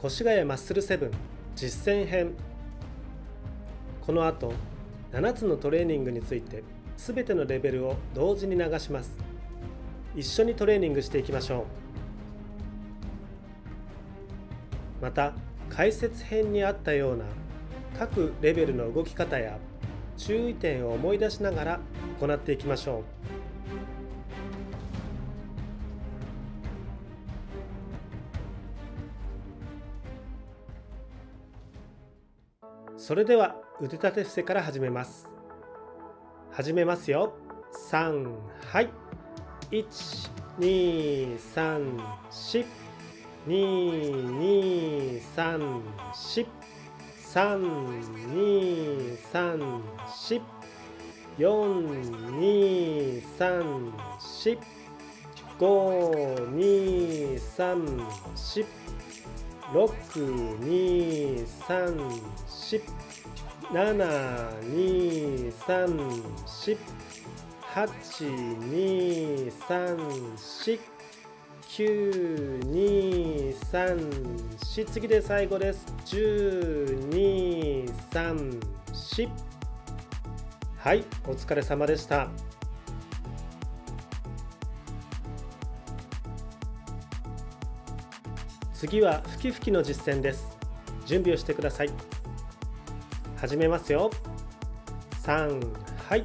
越谷マッスル7実践編。この後7つのトレーニングについて全てのレベルを同時に流します。一緒にトレーニングしていきましょう。また解説編にあったような各レベルの動き方や注意点を思い出しながら行っていきましょう。それでは腕立て伏せから始めます。始めますよ。3、はい。1、2、3、4、2、2、3、4、3、2、3、4、4、2、3、4、5、2、3、4、6、2、3、4、7、2、3、4、8、2、3、4、9、2、3、4、次で最後です。10、2、3、4。はい、お疲れ様でした。次は吹き吹きの実践です。準備をしてください。始めますよ。3、はい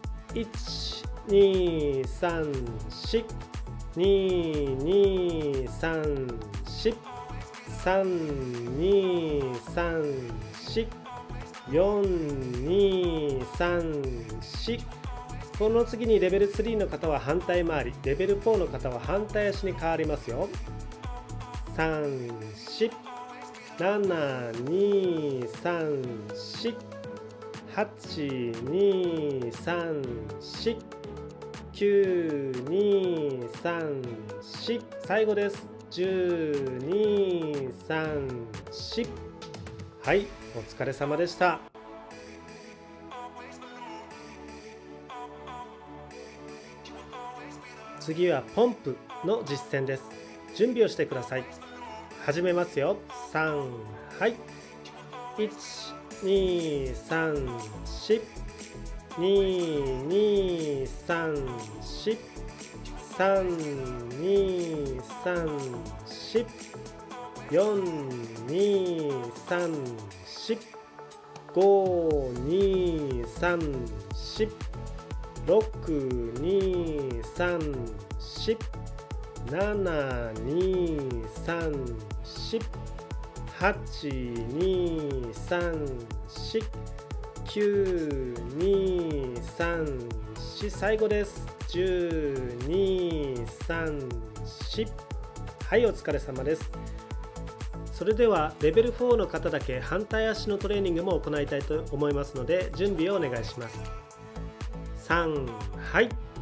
。1、2、3、4、2、2、3、4、3、2、3、4、4、2、3、4。この次にレベル3の方は反対回り、レベル4の方は反対足に変わりますよ。3、4、7、2、3、4、8、2、3、4、9、2、3、4。最後です。10、2、3、4。はい、お疲れ様でした。次はポンプの実践です。準備をしてください。始めますよ。3、はい。1、2、3、4、2、2、3、4、3、2、3、4、4、2、3、4、5、2、3、4、6、2、3、4、7、2、3、4、8、2、3、4、9、2、3、4。最後です。10、2、3、4。はい、お疲れ様です。それではレベル4の方だけ反対足のトレーニングも行いたいと思いますので、準備をお願いします。3、はい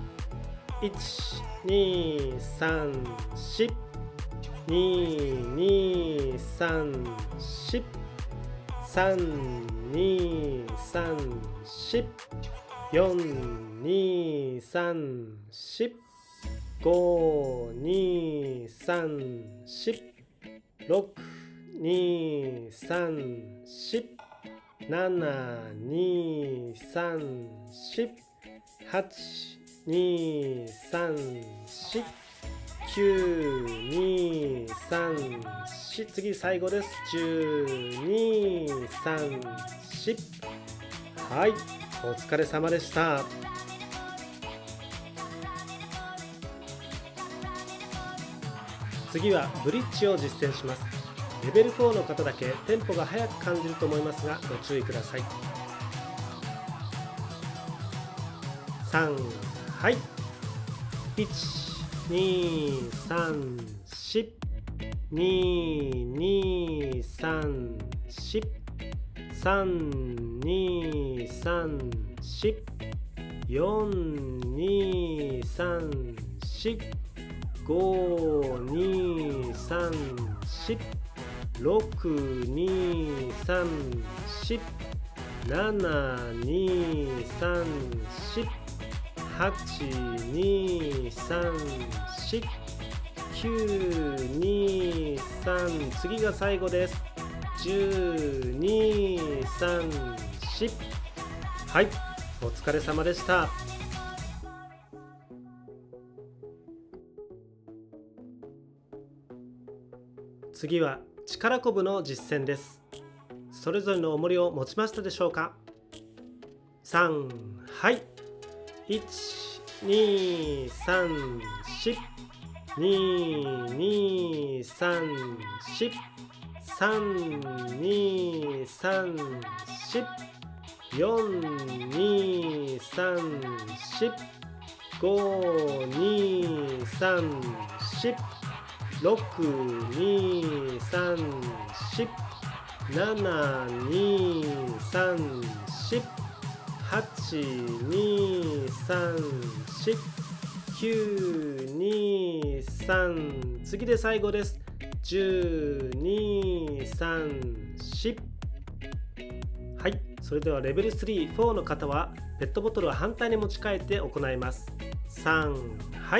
。1、2、3、4、2、2、3、4、3、2、3、4、4、2、3、4、5、2、3、4、6、2、3、4、7、2、3、4、8、2、3、4、9、2、3、4。次最後です。10、2、3、4。はい、お疲れ様でした。次はブリッジを実践します。レベル4の方だけテンポが速く感じると思いますが、ご注意ください。3、はい。1、2、3、4、2、2、3、4、3、2、3、4、4、2、3、4、5、2、3、4、6、2、3、4、7、2、3、4、8、2、3、4、9、 9、2、3、次が最後です。10、2、3、4。はい、お疲れ様でした。次は力こぶの実践です。それぞれの重りを持ちましたでしょうか。3、はい。1、2、3、4。2、2、3、4。3、2、3、4。4、2、3、4。5、2、3、4。6、2、3、4。7、2、3、4。8、2、3、4。9、2、3。次で最後です。10、2、3、4。はい、それではレベル3、4の方はペットボトルを反対に持ち替えて行います。3、はい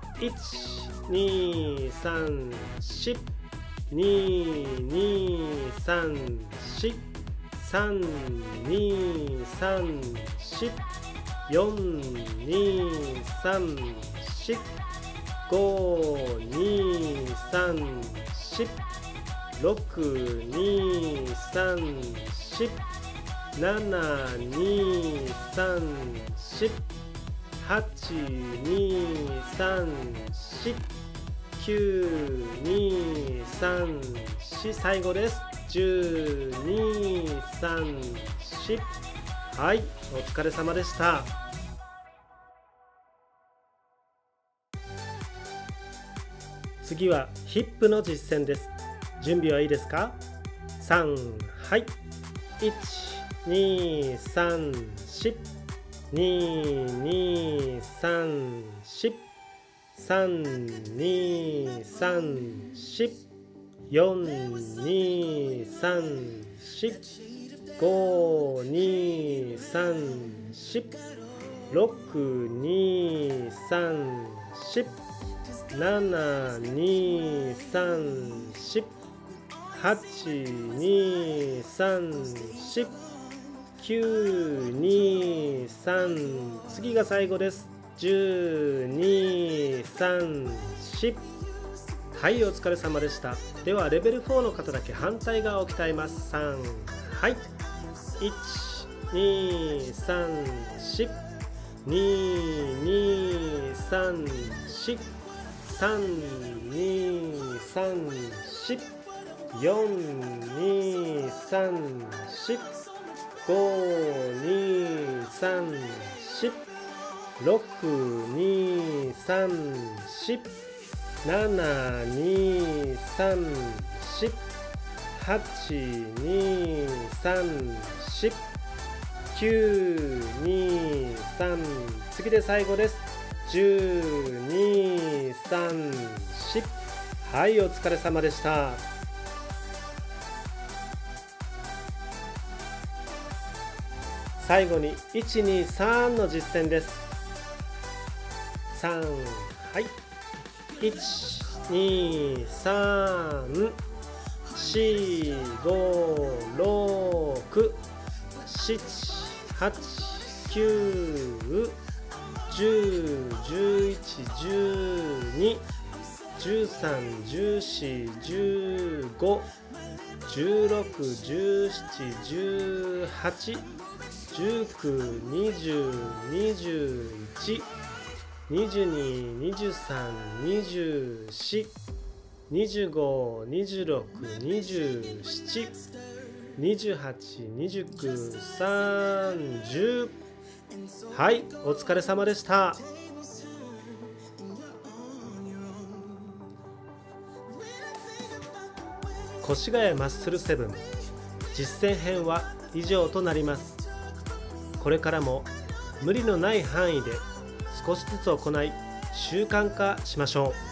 。1、2、3、4。2、2、3、4。3、2、3、4。4、2、3、4。5、2、3、4。6、2、3、4。7、2、3、4。8、2、3、4。9、2、3、4。最後です。10、2、3、4。はい、お疲れ様でした。次はヒップの実践です。準備はいいですか。3、はい。1、2、3、4。2、2、3、4。3、2、3、4。4、2、3、4。5、2、3、4。6、2、3、4。7、2、3、4。8、2、3、4。9、2、3。次が最後です。10、2、3、4。はい、お疲れ様でした。ではレベル4の方だけ反対側を鍛えます。3、はい。1、2、3、4。2、2、3、4。3、2、3、4。4、2、3、4。5、2、3、4。6、2、3、4。7、2、3、4。8、2、3、4。9、2、3。次で最後です。10、2、3、4。はい、お疲れ様でした。最後に1、2、3の実践です。3、はい。1、2、3。4、5、6、7、8、9、10、11、12、13、14、15、16、17、18、19、20、21、22、23、24、25、26、27、28、29、30。はい、お疲れ様でした。越谷マッスル7実践編は以上となります。これからも無理のない範囲で少しずつ行い習慣化しましょう。